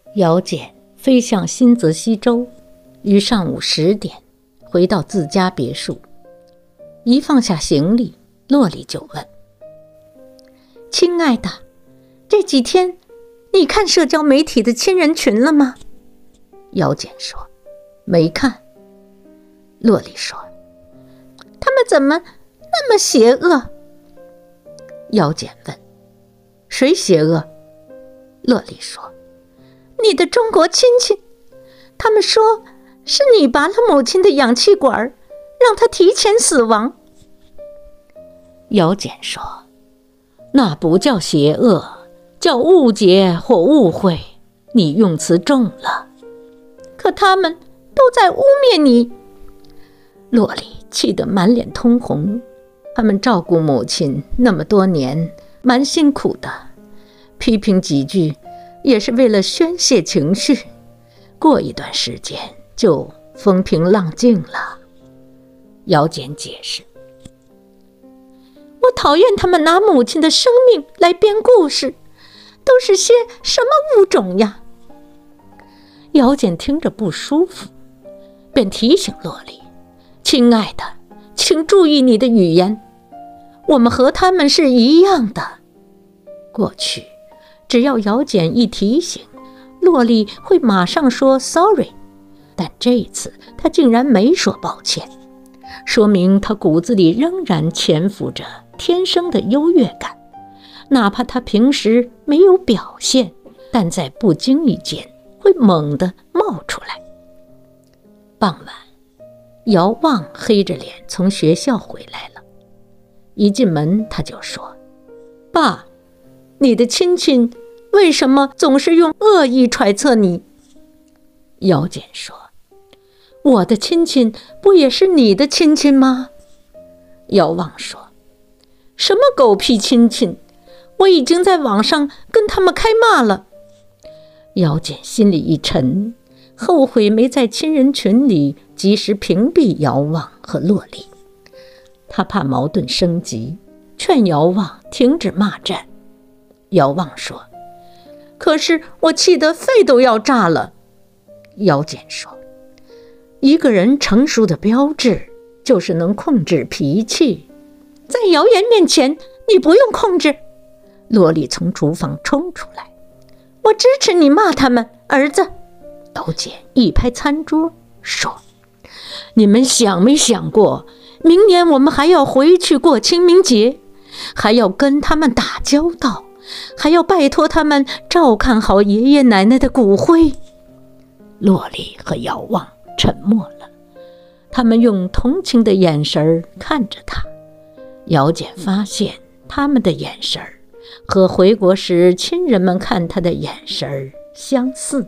姚简飞向新泽西州，于上午10点回到自家别墅。一放下行李，洛丽就问：亲爱的，这几天你看社交媒体的亲人群了吗？姚简说：没看。洛丽说：他们怎么那么邪恶？姚简问：谁邪恶？洛丽说：你的中国亲戚，他们说是你拔了母亲的氧气管，让她提前死亡。姚简说：那不叫邪恶，叫误解或误会，你用词重了。可他们都在污蔑你。洛丽气得满脸通红，他们照顾母亲那么多年，蛮辛苦的，批评几句也是为了宣泄情绪，过一段时间就风平浪静了。姚简解释：我讨厌他们拿母亲的生命来编故事，都是些什么物种呀？姚简听着不舒服，便提醒洛丽：亲爱的，请注意你的语言，我们和他们是一样的。过去只要姚简一提醒，洛丽会马上说 sorry， 但这次她竟然没说抱歉，说明她骨子里仍然潜伏着天生的优越感，哪怕她平时没有表现，但在不经意间会猛地冒出来。傍晚，姚望黑着脸从学校回来了，一进门他就说：爸，你的亲戚为什么总是用恶意揣测你？姚简说：我的亲戚不也是你的亲戚吗？姚望说：什么狗屁亲戚，我已经在网上跟他们开骂了。姚简心里一沉，后悔没在亲人群里及时屏蔽姚望和洛丽。他怕矛盾升级，劝姚望停止骂战。姚望说：可是我气得肺都要炸了。姚简说：一个人成熟的标志就是能控制脾气，在谣言面前你不用控制。洛丽从厨房冲出来：我支持你骂他们，儿子。姚简一拍餐桌说：你们想没想过，明年我们还要回去过清明节，还要跟他们打交道，还要拜托他们照看好爷爷奶奶的骨灰。洛丽和姚望沉默了，他们用同情的眼神看着他。姚简发现他们的眼神和回国时亲人们看他的眼神相似。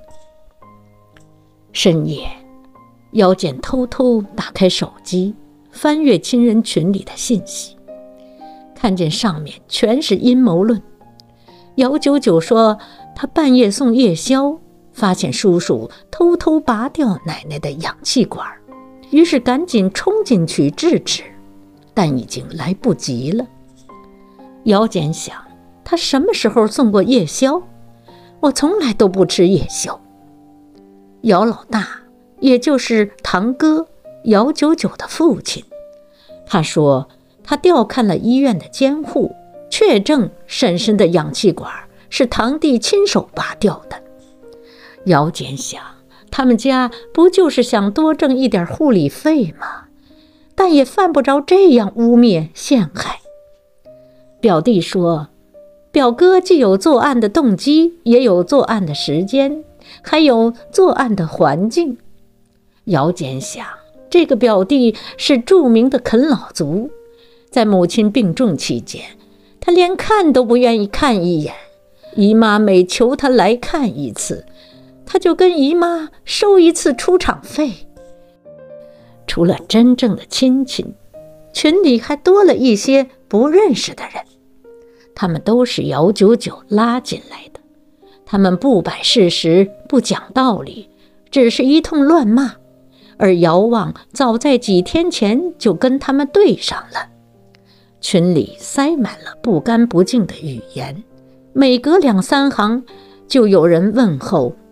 深夜，姚简偷偷打开手机，翻阅亲人群里的信息，看见上面全是阴谋论。姚九九说他半夜送夜宵，发现叔叔偷偷拔掉奶奶的氧气管，于是赶紧冲进去制止，但已经来不及了。姚简想，他什么时候送过夜宵？我从来都不吃夜宵。姚老大，也就是堂哥姚九九的父亲，他说他调看了医院的监护，确证婶婶的氧气管是堂弟亲手拔掉的。姚简想，他们家不就是想多挣一点护理费吗？但也犯不着这样污蔑陷害。表弟说，表哥既有作案的动机，也有作案的时间，还有作案的环境。姚简想，这个表弟是著名的啃老族，在母亲病重期间，他连看都不愿意看一眼，姨妈每求他来看一次，他就跟姨妈收一次出场费。除了真正的亲戚，群里还多了一些不认识的人，他们都是姚九九拉进来的，他们不摆事实，不讲道理，只是一通乱骂，而姚望早在几天前就跟他们对上了。群里塞满了不干不净的语言，每隔2-3行就有人问候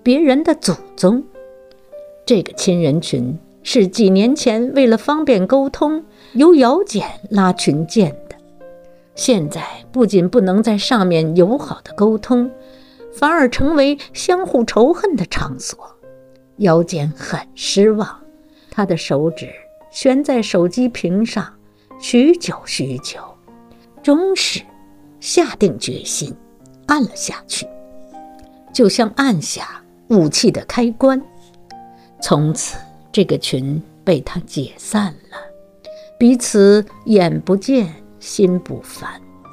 别人的祖宗。这个亲人群是几年前为了方便沟通，由姚简拉群建的。现在不仅不能在上面友好的沟通，反而成为相互仇恨的场所。姚简很失望，他的手指悬在手机屏上，许久许久，终是下定决心按了下去，就像按下武器的开关。从此这个群被他解散了，彼此眼不见心不烦。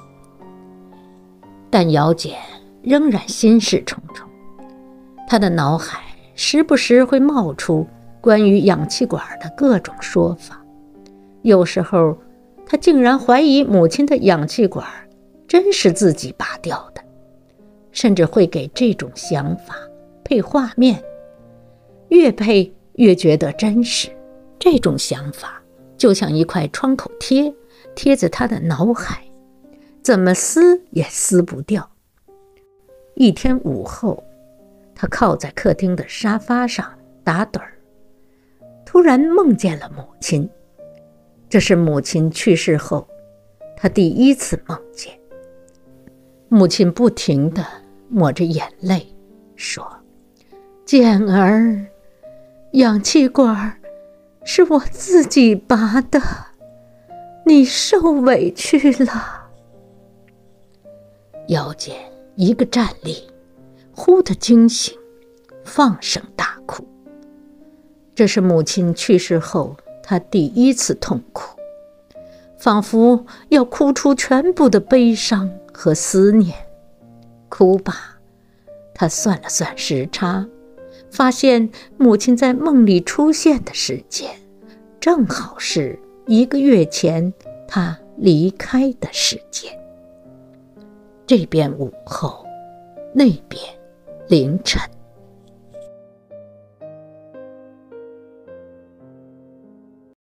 但姚简仍然心事重重，他的脑海时不时会冒出关于氧气管的各种说法，有时候他竟然怀疑母亲的氧气管真是自己拔掉的，甚至会给这种想法配画面，越配越觉得真实。这种想法就像一块创口贴，贴在他的脑海，怎么撕也撕不掉。一天午后，他靠在客厅的沙发上打盹儿，突然梦见了母亲。这是母亲去世后他第一次梦见。母亲不停地抹着眼泪说：简儿，氧气管是我自己拔的，你受委屈了。姚简一个站立，忽地惊醒，放声大哭。这是母亲去世后他第一次痛哭，仿佛要哭出全部的悲伤和思念。哭罢，他算了算时差，发现母亲在梦里出现的时间正好是1个月前他离开的时间。这边午后，那边凌晨。